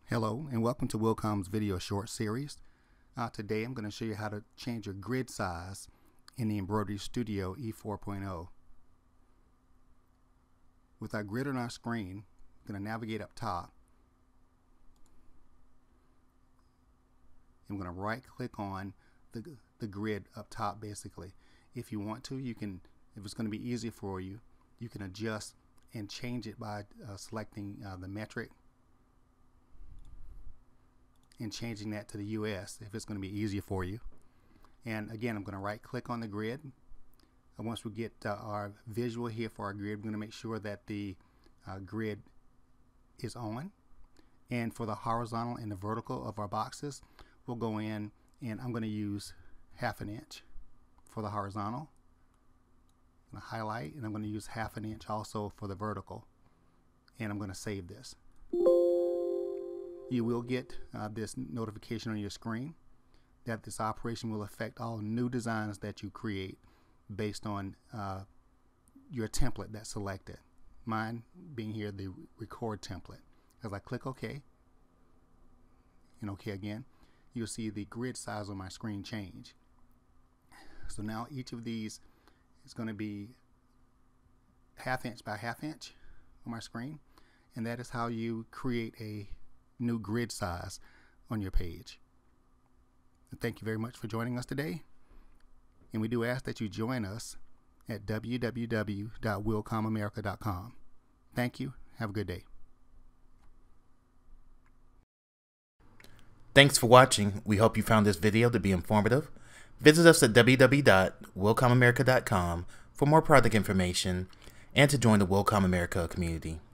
Hello and welcome to Wilcom's video short series. Today I'm going to show you how to change your grid size in the EmbroideryStudio E4.0. With our grid on our screen, I'm going to navigate up top. I'm going to right click on the grid up top basically. If you want to, you can, if it's going to be easier for you, you can adjust and change it by selecting the metric and changing that to the US if it's going to be easier for you. And again, I'm going to right click on the grid. And once we get our visual here for our grid, we're going to make sure that the grid is on. And for the horizontal and the vertical of our boxes, we'll go in and I'm going to use 1/2 inch for the horizontal. I'm going to highlight and I'm going to use 1/2 inch also for the vertical. And I'm going to save this. You will get this notification on your screen that this operation will affect all new designs that you create based on your template that's selected. Mine being here the record template. As I click OK and OK again, you'll see the grid size on my screen change. So now each of these is going to be 1/2 inch by 1/2 inch on my screen, and that is how you create a new grid size on your page. Thank you very much for joining us today, and we do ask that you join us at www.wilcomamerica.com. Thank you. Have a good day. Thanks for watching. We hope you found this video to be informative. Visit us at www.wilcomamerica.com for more product information and to join the Wilcom America community.